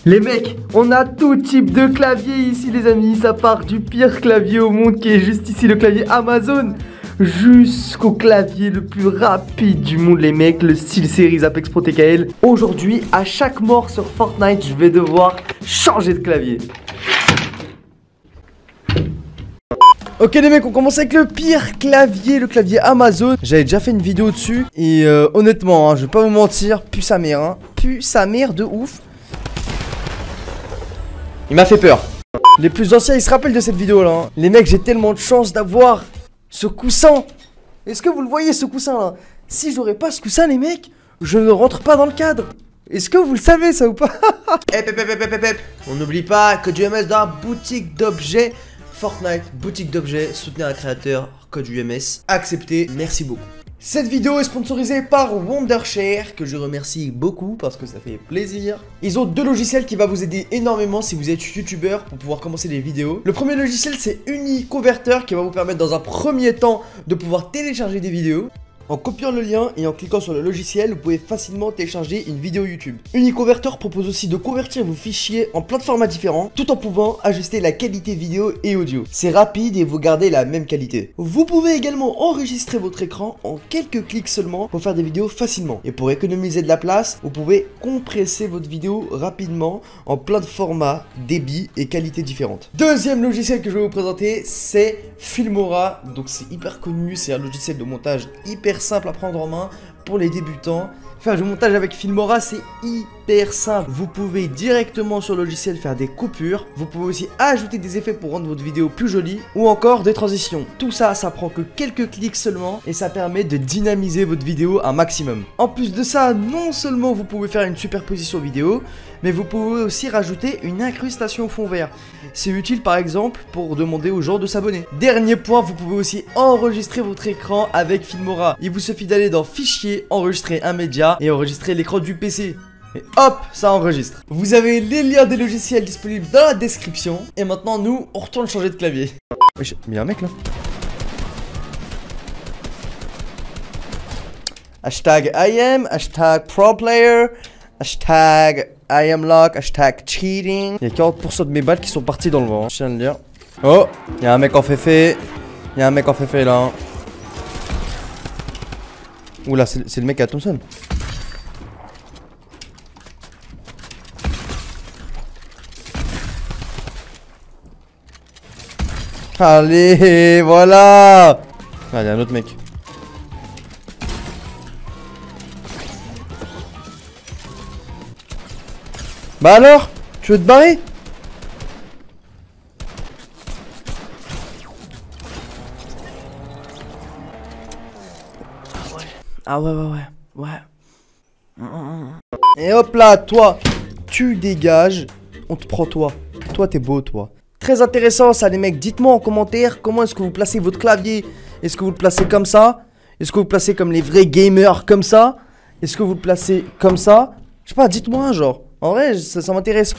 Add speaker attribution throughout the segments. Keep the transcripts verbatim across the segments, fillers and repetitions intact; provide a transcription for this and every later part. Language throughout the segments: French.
Speaker 1: Les mecs, on a tout type de clavier ici les amis. Ça part du pire clavier au monde qui est juste ici, le clavier Amazon, jusqu'au clavier le plus rapide du monde les mecs, le SteelSeries Apex Pro T K L. Aujourd'hui, à chaque mort sur Fortnite, je vais devoir changer de clavier. Ok les mecs, on commence avec le pire clavier, le clavier Amazon. J'avais déjà fait une vidéo dessus et euh, honnêtement, hein, je vais pas vous mentir, pue sa mère, hein, pue sa mère de ouf. Il m'a fait peur. Les plus anciens, ils se rappellent de cette vidéo là, hein. Les mecs, j'ai tellement de chance d'avoir ce coussin. Est-ce que vous le voyez ce coussin là? Si j'aurais pas ce coussin les mecs, je ne rentre pas dans le cadre. Est-ce que vous le savez ça ou pas? Hep hep hep hep hep hep. On n'oublie pas que du M S dans la boutique d'objets Fortnite, boutique d'objets, soutenez un créateur, code U M S, accepté, merci beaucoup. Cette vidéo est sponsorisée par Wondershare, que je remercie beaucoup parce que ça fait plaisir. Ils ont deux logiciels qui vont vous aider énormément si vous êtes youtubeur pour pouvoir commencer les vidéos. Le premier logiciel c'est Uniconverter qui va vous permettre dans un premier temps de pouvoir télécharger des vidéos. En copiant le lien et en cliquant sur le logiciel, vous pouvez facilement télécharger une vidéo YouTube. Uniconverter propose aussi de convertir vos fichiers en plein de formats différents, tout en pouvant ajuster la qualité vidéo et audio. C'est rapide et vous gardez la même qualité. Vous pouvez également enregistrer votre écran en quelques clics seulement pour faire des vidéos facilement. Et pour économiser de la place, vous pouvez compresser votre vidéo rapidement en plein de formats, débits et qualités différentes. Deuxième logiciel que je vais vous présenter, c'est Filmora. Donc c'est hyper connu, c'est un logiciel de montage hyper simple à prendre en main pour les débutants. Faire du montage avec Filmora c'est hyper simple. Vous pouvez directement sur le logiciel faire des coupures. Vous pouvez aussi ajouter des effets pour rendre votre vidéo plus jolie ou encore des transitions. Tout ça, ça prend que quelques clics seulement et ça permet de dynamiser votre vidéo un maximum. En plus de ça, non seulement vous pouvez faire une superposition vidéo, mais vous pouvez aussi rajouter une incrustation fond vert. C'est utile par exemple pour demander aux gens de s'abonner. Dernier point, vous pouvez aussi enregistrer votre écran avec Filmora. Il vous suffit d'aller dans Fichier, enregistrer un média et enregistrer l'écran du P C. Et hop, ça enregistre. Vous avez les liens des logiciels disponibles dans la description. Et maintenant, nous, on retourne changer de clavier. Wesh, mais y'a un mec là. Hashtag I am, hashtag pro player, hashtag I am lock, hashtag cheating. Il y a quarante pour cent de mes balles qui sont parties dans le vent. Je tiens à le dire. Oh, il y a un mec en féfé. Il y a un mec en féfé là. Oula, c'est le mec à Thompson. Allez, voilà. Ah, il y a un autre mec. Bah alors, tu veux te barrer? Ah ouais, ouais, ouais, ouais. Et hop là, toi, tu dégages. On te prend toi. Toi, t'es beau, toi. Très intéressant ça les mecs, dites-moi en commentaire comment est-ce que vous placez votre clavier. Est-ce que vous le placez comme ça? Est-ce que vous le placez comme les vrais gamers comme ça? Est-ce que vous le placez comme ça? Je sais pas, dites-moi genre. En vrai, ça, ça m'intéresse.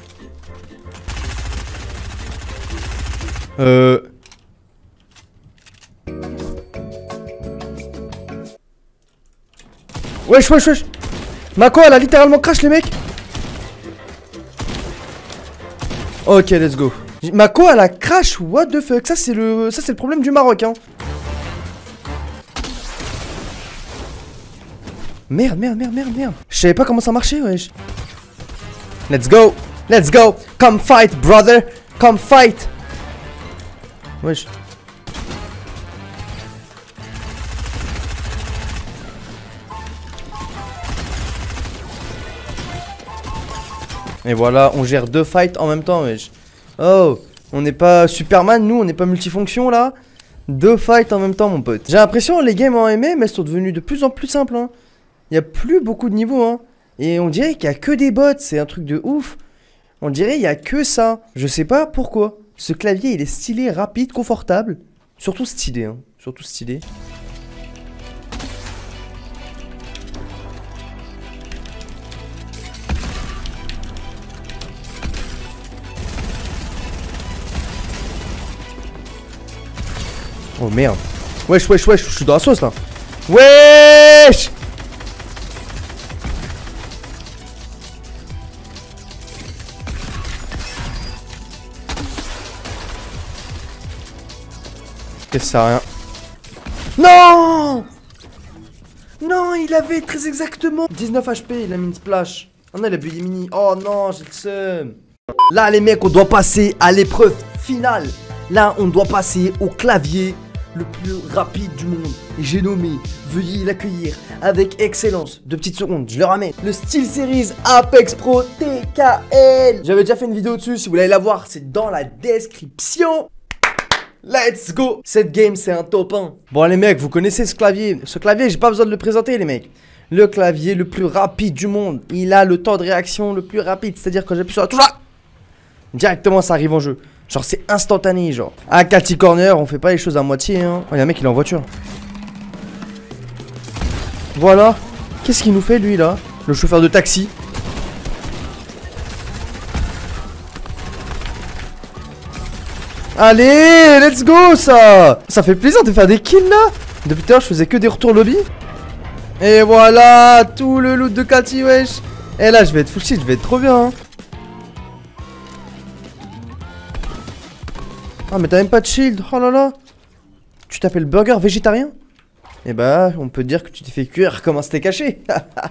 Speaker 1: Euh... Wesh, wesh, wesh. Mako, elle a littéralement crash les mecs. Ok, let's go. Mako, elle a crash, what the fuck. Ça c'est le, ça c'est le problème du Maroc, hein. Merde, merde, merde, merde, merde. Je savais pas comment ça marchait, wesh. Let's go, let's go. Come fight, brother. Come fight. Wesh. Et voilà, on gère deux fights en même temps, wesh. Oh, on n'est pas Superman, nous, on n'est pas multifonction là. Deux fights en même temps, mon pote. J'ai l'impression les games en M M, elles sont devenues de plus en plus simples, hein. Il n'y a plus beaucoup de niveaux, hein. Et on dirait qu'il n'y a que des bots, c'est un truc de ouf. On dirait qu'il n'y a que ça. Je sais pas pourquoi. Ce clavier, il est stylé, rapide, confortable. Surtout stylé, hein. Surtout stylé. Oh merde. Wesh, wesh, wesh, je suis dans la sauce là. Wesh. Qu'est-ce que ça rien. Non. Non, il avait très exactement dix-neuf H P, il a mis une splash. Oh non, il a bu mini. Oh non, j'ai le seum. Là, les mecs, on doit passer à l'épreuve finale. Là, on doit passer au clavier le plus rapide du monde. Et j'ai nommé, veuillez l'accueillir avec excellence. Deux petites secondes, je le ramène. Le SteelSeries Apex Pro T K L. J'avais déjà fait une vidéo dessus, si vous voulez la voir, c'est dans la description. Let's go. Cette game, c'est un top un. Bon, les mecs, vous connaissez ce clavier. Ce clavier, j'ai pas besoin de le présenter, les mecs. Le clavier le plus rapide du monde. Il a le temps de réaction le plus rapide. C'est-à-dire que j'appuie sur la touche, directement, ça arrive en jeu. Genre, c'est instantané, genre. À Catty Corner, on fait pas les choses à moitié, hein. Oh, y'a un mec, il est en voiture. Voilà. Qu'est-ce qu'il nous fait, lui, là? Le chauffeur de taxi. Allez, let's go, ça. Ça fait plaisir de faire des kills, là. Depuis tout à l'heure, je faisais que des retours lobby. Et voilà, tout le loot de Catty, wesh. Et là, je vais être full shit, je vais être trop bien, hein. Ah, mais t'as même pas de shield. Oh là là. Tu t'appelles burger végétarien? Eh bah, on peut dire que tu t'es fait cuire comme un steak caché.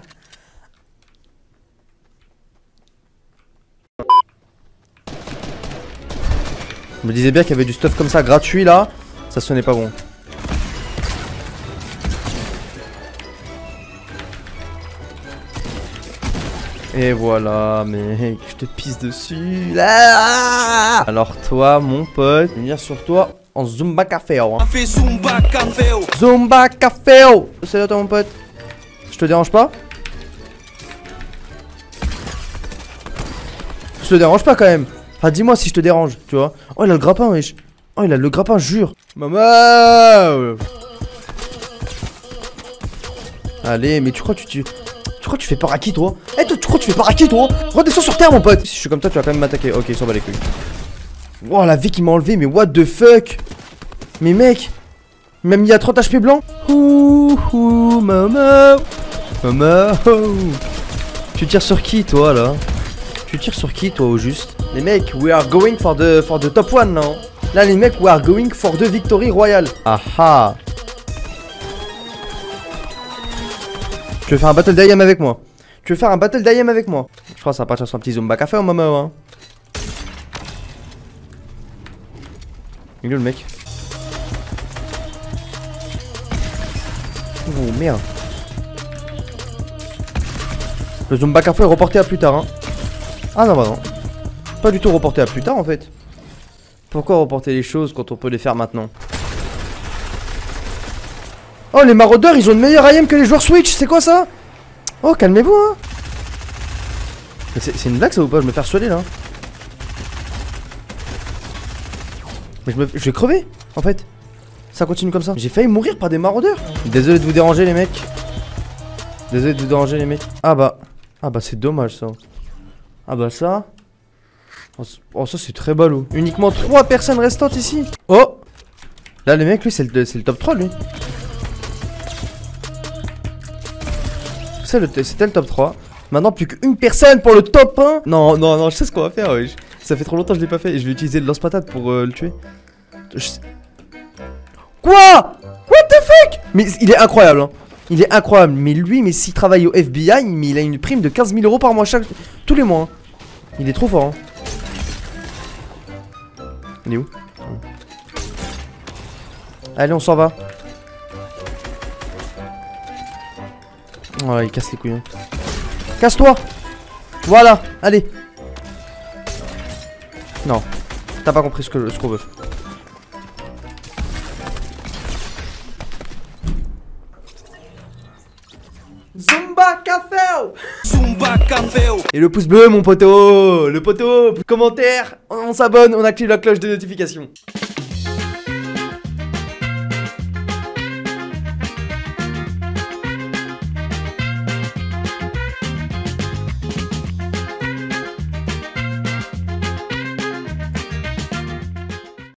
Speaker 1: Je me disais bien qu'il y avait du stuff comme ça gratuit là. Ça sonnait pas bon. Et voilà, mec, je te pisse dessus. Ah, alors toi, mon pote, venir sur toi en Zumba Café. Hein. Zumba Café. Zumba Café. Salut toi, mon pote. Je te dérange pas? Je te dérange pas quand même. Ah, dis-moi si je te dérange, tu vois. Oh, il a le grappin, wesh. Oh, il a le grappin, jure. Maman. Allez, mais tu crois que tu... tu... Tu crois que tu fais peur à qui, toi? Eh, toi, tu crois que tu fais peur à qui, toi? Redescends sur terre, mon pote. Si je suis comme toi, tu vas quand même m'attaquer. Ok, il s'en bat les couilles. Wow, la vie qui m'a enlevé, mais what the fuck? Mais mec, il m'a mis à trente H P blanc. Ouh, ouh, maman. Maman. Tu tires sur qui, toi, là? Tu tires sur qui, toi, au juste? Les mecs, we are going for the, for the top one, là. Là, les mecs, we are going for the victory royale. Ah ah. Tu veux faire un battle d'I M avec moi? Tu veux faire un battle d'I M avec moi? Je crois que ça va partir sur un petit Zumba Café au moment, hein. Il est où le mec? Oh merde. Le Zumba Café est reporté à plus tard, hein. Ah non, bah non. Pas du tout reporté à plus tard en fait. Pourquoi reporter les choses quand on peut les faire maintenant? Oh, les maraudeurs, ils ont une meilleure I M que les joueurs Switch, c'est quoi ça? Oh, calmez-vous, hein. C'est une blague ça ou pas? Je vais me faire soigner là. Mais je, me, je vais crever, en fait. Ça continue comme ça. J'ai failli mourir par des maraudeurs. Désolé de vous déranger, les mecs. Désolé de vous déranger, les mecs. Ah bah. Ah bah, c'est dommage ça. Ah bah, ça. Oh, ça, c'est très ballot. Uniquement trois personnes restantes ici. Oh. Là, le mec, lui, c'est le, le top trois, lui. C'était le top trois. Maintenant, plus qu'une personne pour le top un. Non, non, non, je sais ce qu'on va faire. Ouais. Ça fait trop longtemps que je l'ai pas fait. Et je vais utiliser le lance-patate pour euh, le tuer. Je... Quoi? What the fuck? Mais il est incroyable, hein. Il est incroyable. Mais lui, mais s'il travaille au F B I, mais il a une prime de quinze mille euros par mois chaque... tous les mois. Hein. Il est trop fort. Hein. Il est où? Allez, on s'en va. Oh, il casse les couilles. Hein. Casse-toi. Voilà, allez. Non, t'as pas compris ce que ce qu'on veut. Zumba Café. Zumba Café. Et le pouce bleu, mon poteau. Le poteau, commentaire, on s'abonne, on active la cloche de notification.